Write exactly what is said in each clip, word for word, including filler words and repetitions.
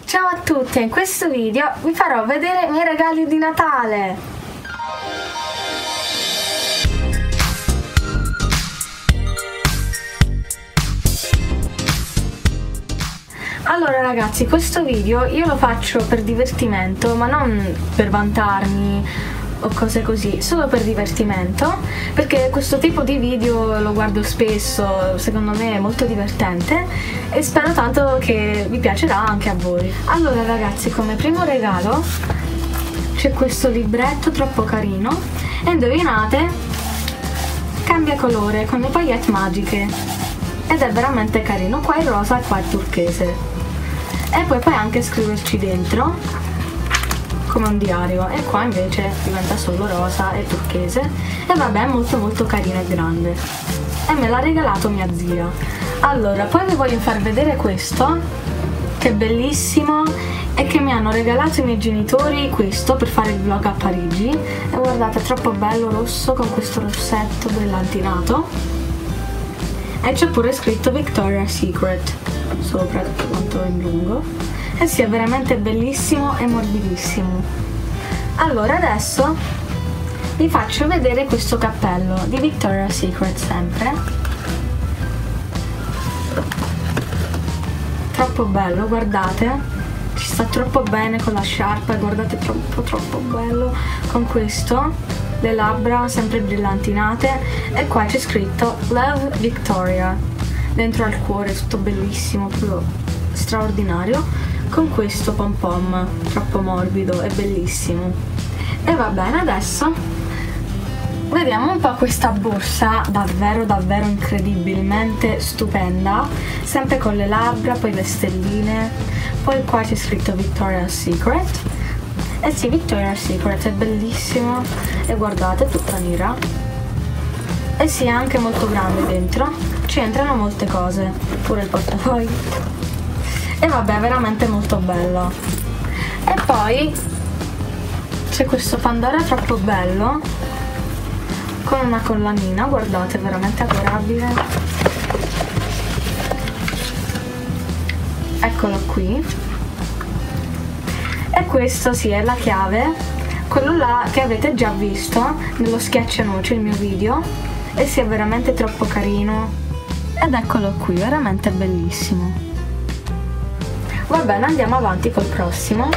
Ciao a tutti, in questo video vi farò vedere i miei regali di Natale. Allora ragazzi, questo video io lo faccio per divertimento, ma non per vantarmi o cose così, solo per divertimento, perché questo tipo di video lo guardo spesso, secondo me è molto divertente e spero tanto che vi piacerà anche a voi. Allora ragazzi, come primo regalo c'è questo libretto troppo carino e indovinate, cambia colore con le paillette magiche ed è veramente carino, qua è rosa e qua è turchese, e poi puoi anche scriverci dentro come un diario, e qua invece diventa solo rosa e turchese, e vabbè, è molto molto carino e grande e me l'ha regalato mia zia. Allora, poi vi voglio far vedere questo che è bellissimo e che mi hanno regalato i miei genitori, questo per fare il vlog a Parigi, e guardate, è troppo bello, rosso con questo rossetto brillantinato e c'è pure scritto Victoria's Secret sopra, tutto quanto in lungo. Eh sì, è veramente bellissimo e morbidissimo. Allora adesso vi faccio vedere questo cappello di Victoria's Secret sempre. Troppo bello, guardate, ci sta troppo bene con la sciarpa, guardate, troppo troppo bello con questo, le labbra sempre brillantinate e qua c'è scritto Love Victoria dentro al cuore, tutto bellissimo, proprio straordinario, con questo pom pom troppo morbido e bellissimo. E va bene, adesso vediamo un po' questa borsa davvero davvero incredibilmente stupenda, sempre con le labbra, poi le stelline, poi qua c'è scritto Victoria's Secret. Eh sì, Victoria's Secret è bellissimo e guardate, è tutta nera. E sì, è anche molto grande dentro, ci entrano molte cose, pure il portafogli. E vabbè, è veramente molto bello. E poi c'è questo Pandora troppo bello con una collanina, guardate, veramente adorabile. Eccolo qui. E questo sì, è la chiave, quello là che avete già visto nello schiaccianoci, il mio video, e sì, è veramente troppo carino. Ed eccolo qui, veramente bellissimo. Va bene, andiamo avanti col prossimo.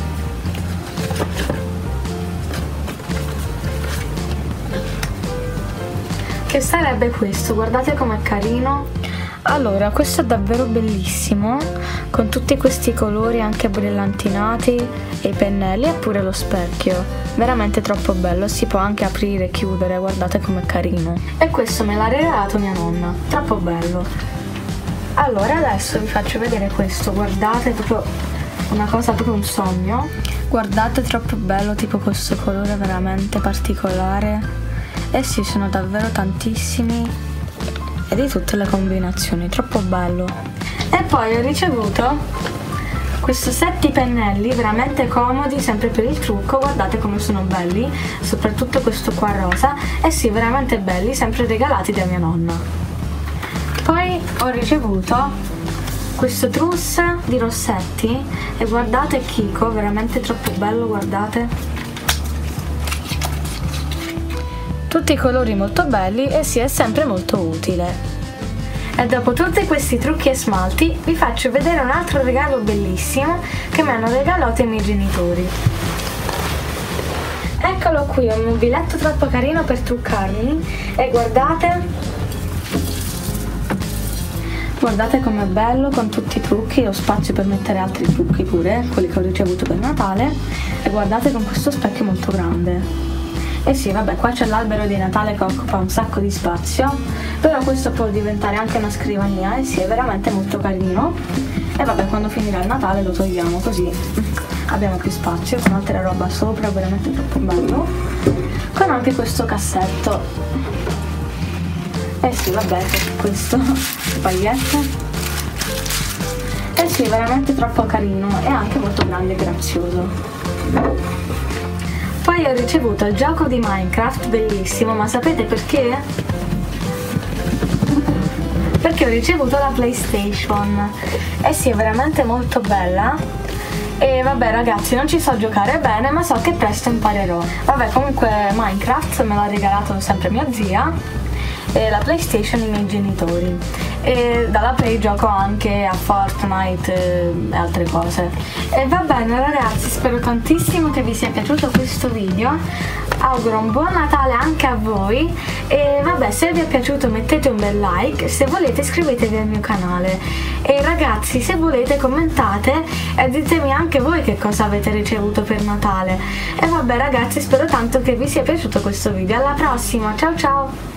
Che sarebbe questo, guardate com'è carino. Allora, questo è davvero bellissimo, con tutti questi colori anche brillantinati e i pennelli e pure lo specchio. Veramente troppo bello, si può anche aprire e chiudere, guardate com'è carino. E questo me l'ha regalato mia nonna, troppo bello. Allora adesso vi faccio vedere questo, guardate, proprio una cosa, proprio un sogno. Guardate, troppo bello, tipo questo colore veramente particolare. E sì, sono davvero tantissimi e di tutte le combinazioni, troppo bello. E poi ho ricevuto questo set di pennelli veramente comodi, sempre per il trucco, guardate come sono belli, soprattutto questo qua rosa. E sì, veramente belli, sempre regalati da mia nonna. Poi ho ricevuto questo trousse di rossetti e guardate Kiko, veramente troppo bello, guardate. Tutti i colori molto belli e sì, è sempre molto utile. E dopo tutti questi trucchi e smalti vi faccio vedere un altro regalo bellissimo che mi hanno regalato i miei genitori. Eccolo qui, un mobiletto troppo carino per truccarmi e guardate. Guardate com'è bello, con tutti i trucchi, ho spazio per mettere altri trucchi pure, quelli che ho ricevuto per Natale, e guardate con questo specchio molto grande. E sì, vabbè, qua c'è l'albero di Natale che occupa un sacco di spazio, però questo può diventare anche una scrivania, e sì, è veramente molto carino. E vabbè, quando finirà il Natale lo togliamo, così abbiamo più spazio, con altra roba sopra, veramente troppo bello. Con anche questo cassetto. Eh sì, vabbè, questo, pagliette. Eh sì, veramente troppo carino e anche molto grande e grazioso. Poi ho ricevuto il gioco di Minecraft, bellissimo, ma sapete perché? Perché ho ricevuto la PlayStation. Eh sì, è veramente molto bella. E vabbè ragazzi, non ci so giocare bene, ma so che presto imparerò. Vabbè, comunque Minecraft me l'ha regalato sempre mia zia e la PlayStation i miei genitori. E dalla Play gioco anche a Fortnite e altre cose. E va bene ragazzi, spero tantissimo che vi sia piaciuto questo video. Auguro un buon Natale anche a voi. E vabbè, se vi è piaciuto mettete un bel like, se volete iscrivetevi al mio canale. E ragazzi, se volete commentate e ditemi anche voi che cosa avete ricevuto per Natale. E vabbè ragazzi, spero tanto che vi sia piaciuto questo video. Alla prossima, ciao ciao!